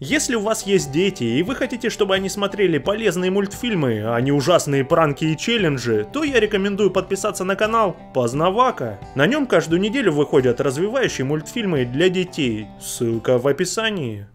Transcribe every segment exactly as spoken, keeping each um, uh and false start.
Если у вас есть дети и вы хотите, чтобы они смотрели полезные мультфильмы, а не ужасные пранки и челленджи, то я рекомендую подписаться на канал Познавака. На нем каждую неделю выходят развивающие мультфильмы для детей. Ссылка в описании.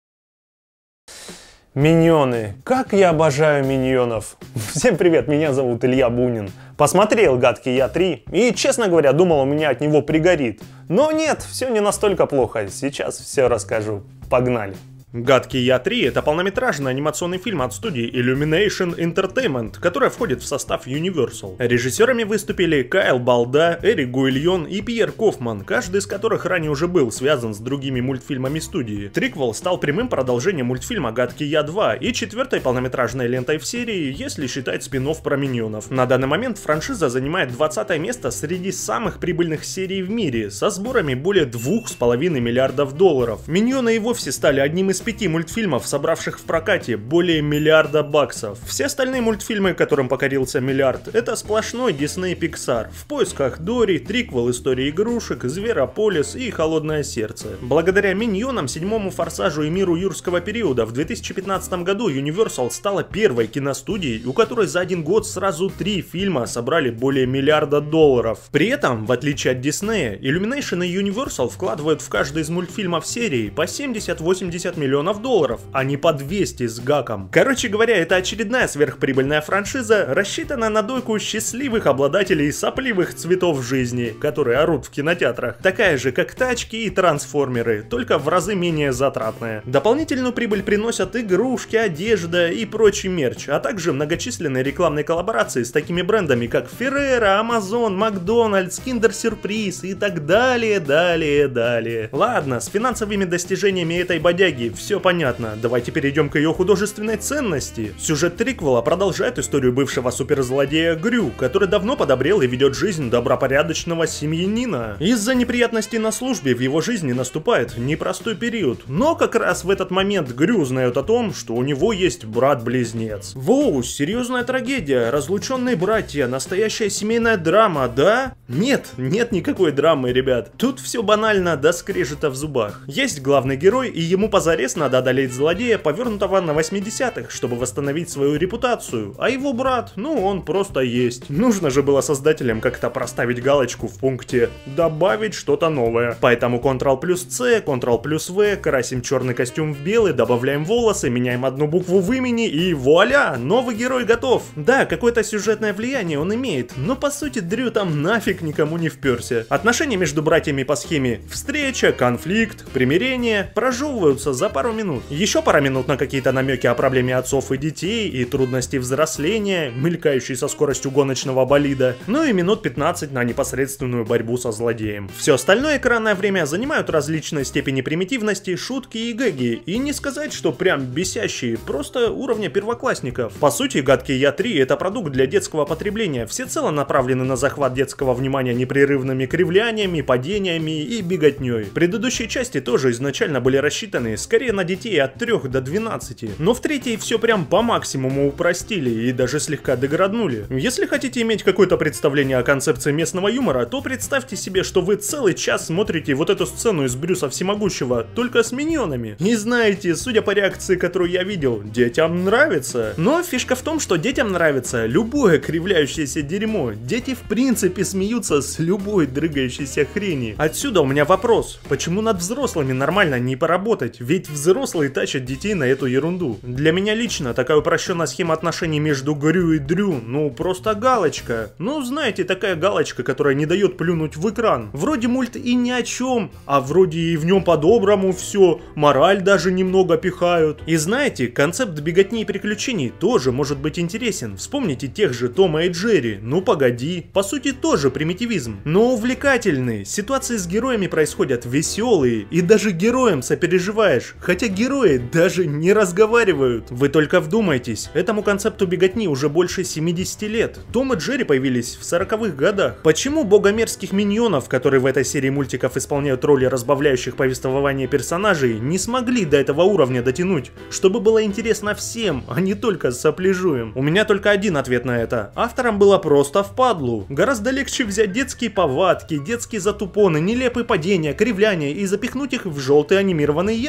Миньоны. Как я обожаю миньонов. Всем привет, меня зовут Илья Бунин. Посмотрел «Гадкий я три» и, честно говоря, думал, у меня от него пригорит. Но нет, все не настолько плохо. Сейчас все расскажу. Погнали. «Гадкий я три» — это полнометражный анимационный фильм от студии Illumination Entertainment, которая входит в состав Universal. Режиссерами выступили Кайл Балда, Эрик Гуильон и Пьер Кофман, каждый из которых ранее уже был связан с другими мультфильмами студии. Триквел стал прямым продолжением мультфильма «Гадкий я два» и четвертой полнометражной лентой в серии, если считать спин-офф про миньонов. На данный момент франшиза занимает двадцатое место среди самых прибыльных серий в мире, со сборами более двух с половиной миллиардов долларов. Миньоны и вовсе стали одним из пяти мультфильмов, собравших в прокате более миллиарда баксов. Все остальные мультфильмы, которым покорился миллиард, это сплошной Disney Pixar. В поисках Дори, Триквел, История игрушек, Зверополис и Холодное сердце. Благодаря миньонам, седьмому форсажу и миру юрского периода в две тысячи пятнадцатом году Universal стала первой киностудией, у которой за один год сразу три фильма собрали более миллиарда долларов. При этом, в отличие от Disney, Illumination и Universal вкладывают в каждый из мультфильмов серии по семьдесят-восемьдесят миллионов долларов, а не по двести с гаком. Короче говоря, это очередная сверхприбыльная франшиза, рассчитанная на дойку счастливых обладателей сопливых цветов жизни, которые орут в кинотеатрах. Такая же, как тачки и трансформеры, только в разы менее затратная. Дополнительную прибыль приносят игрушки, одежда и прочий мерч, а также многочисленные рекламные коллаборации с такими брендами, как Ferrero, Amazon, Макдональдс, Kinder Surprise и так далее, далее, далее. Ладно, с финансовыми достижениями этой бодяги все понятно, давайте перейдем к ее художественной ценности. Сюжет триквела продолжает историю бывшего суперзлодея Грю, который давно подобрел и ведет жизнь добропорядочного семьянина. Из-за неприятностей на службе в его жизни наступает непростой период, но как раз в этот момент Грю узнает о том, что у него есть брат-близнец. Воу, серьезная трагедия, разлученные братья, настоящая семейная драма, да? Нет, нет никакой драмы, ребят. Тут все банально до скрежета в зубах. Есть главный герой, и ему позарез надо одолеть злодея, повернутого на восьмидесятых, чтобы восстановить свою репутацию, а его брат, ну он просто есть. Нужно же было создателям как-то проставить галочку в пункте «добавить что-то новое». Поэтому контрол плюс C, контрол плюс V, красим черный костюм в белый, добавляем волосы, меняем одну букву в имени и вуаля, новый герой готов. Да, какое-то сюжетное влияние он имеет, но по сути Дрю там нафиг никому не вперся. Отношения между братьями по схеме встреча, конфликт, примирение прожевываются за пару минут. Еще пара минут на какие-то намеки о проблеме отцов и детей и трудности взросления, мелькающей со скоростью гоночного болида, ну и минут пятнадцать на непосредственную борьбу со злодеем. Все остальное экранное время занимают различные степени примитивности, шутки и гэги, и не сказать, что прям бесящие, просто уровня первоклассников. По сути, «Гадкий я три» — это продукт для детского потребления, всецело направленный на захват детского внимания непрерывными кривляниями, падениями и беготней. Предыдущие части тоже изначально были рассчитаны скорее на детей от трёх до двенадцати. Но в третьей все прям по максимуму упростили и даже слегка деграднули. Если хотите иметь какое-то представление о концепции местного юмора, то представьте себе, что вы целый час смотрите вот эту сцену из Брюса Всемогущего, только с миньонами. И знаете, судя по реакции, которую я видел, детям нравится. Но фишка в том, что детям нравится любое кривляющееся дерьмо. Дети в принципе смеются с любой дрыгающейся хрени. Отсюда у меня вопрос, почему над взрослыми нормально не поработать? Ведь взрослые тащат детей на эту ерунду. Для меня лично такая упрощенная схема отношений между Грю и Дрю, ну просто галочка. Ну знаете, такая галочка, которая не дает плюнуть в экран. Вроде мульт и ни о чем, а вроде и в нем по-доброму все, мораль даже немного пихают. И знаете, концепт беготни и приключений тоже может быть интересен. Вспомните тех же Тома и Джерри, ну погоди, по сути тоже примитивизм, но увлекательный. Ситуации с героями происходят веселые, и даже героям сопереживаешь, хотя герои даже не разговаривают. Вы только вдумайтесь, этому концепту беготни уже больше семидесяти лет. Том и Джерри появились в сороковых годах. Почему богомерзких миньонов, которые в этой серии мультиков исполняют роли разбавляющих повествование персонажей, не смогли до этого уровня дотянуть, чтобы было интересно всем, а не только сопляжуем? У меня только один ответ на это. Авторам было просто впадлу. Гораздо легче взять детские повадки, детские затупоны, нелепые падения, кривляния и запихнуть их в желтые анимированные яйца из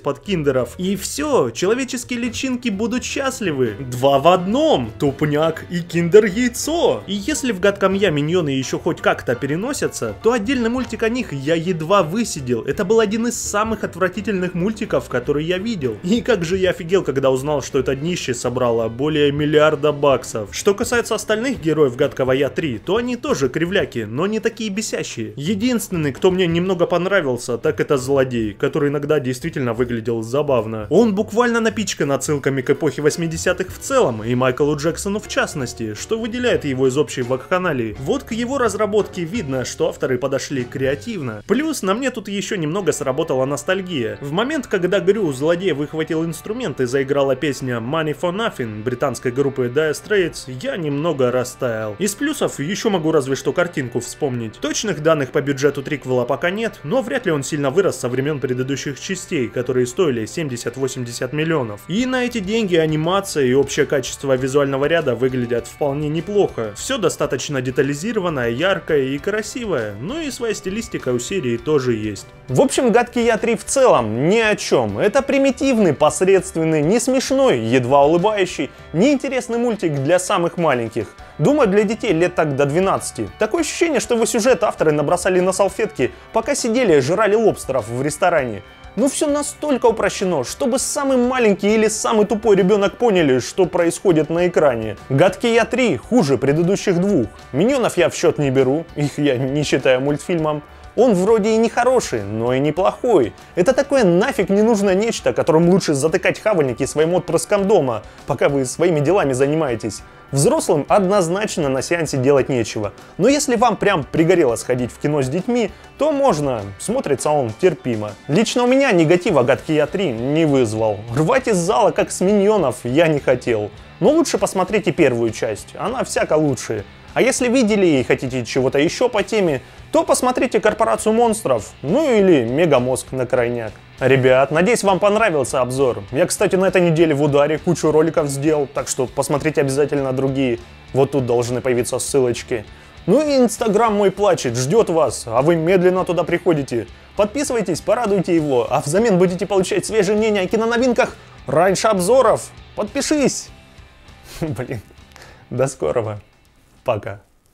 из-под киндеров. И все, человеческие личинки будут счастливы. Два в одном, тупняк и киндер-яйцо. И если в гадком я миньоны еще хоть как-то переносятся, то отдельный мультик о них я едва высидел. Это был один из самых отвратительных мультиков, которые я видел. И как же я офигел, когда узнал, что это днище собрало более миллиарда баксов. Что касается остальных героев гадкого я три, то они тоже кривляки, но не такие бесящие. Единственный, кто мне немного понравился, так это злодей, который иногда действительно выглядел забавно. Он буквально напичкан отсылками к эпохе восьмидесятых в целом, и Майклу Джексону в частности, что выделяет его из общей вакханалии. Вот к его разработке видно, что авторы подошли креативно. Плюс на мне тут еще немного сработала ностальгия. В момент, когда Грю злодей выхватил инструмент и заиграла песня Money for Nothing британской группы Dire Straits, я немного растаял. Из плюсов еще могу разве что картинку вспомнить. Точных данных по бюджету триквела пока нет, но вряд ли он сильно вырос со времен предыдущих частей, которые стоили семьдесят-восемьдесят миллионов. И на эти деньги анимация и общее качество визуального ряда выглядят вполне неплохо. Все достаточно детализированное, яркое и красивое, ну и своя стилистика у серии тоже есть. В общем, гадкий я три в целом ни о чем. Это примитивный, посредственный, не смешной, едва улыбающий, неинтересный мультик для самых маленьких. Думаю, для детей лет так до двенадцати. Такое ощущение, что его сюжет авторы набросали на салфетки, пока сидели и жрали лобстеров в ресторане. Ну все настолько упрощено, чтобы самый маленький или самый тупой ребенок поняли, что происходит на экране. Гадкий я три хуже предыдущих двух. Миньонов я в счет не беру, их я не считаю мультфильмом. Он вроде и не хороший, но и неплохой. Это такое нафиг не нужное нечто, которым лучше затыкать хавальники своим отпрыском дома, пока вы своими делами занимаетесь. Взрослым однозначно на сеансе делать нечего. Но если вам прям пригорело сходить в кино с детьми, то можно, смотрится он терпимо. Лично у меня негатива гадкий я три не вызвал. Рвать из зала как с миньонов я не хотел. Но лучше посмотрите первую часть, она всяко лучше. А если видели и хотите чего-то еще по теме, то посмотрите «Корпорацию монстров», ну или «Мегамозг» на крайняк. Ребят, надеюсь, вам понравился обзор. Я, кстати, на этой неделе в ударе кучу роликов сделал, так что посмотрите обязательно другие. Вот тут должны появиться ссылочки. Ну и Инстаграм мой плачет, ждет вас, а вы медленно туда приходите. Подписывайтесь, порадуйте его, а взамен будете получать свежие мнения о киноновинках раньше обзоров. Подпишись! Блин, до скорого. Пока.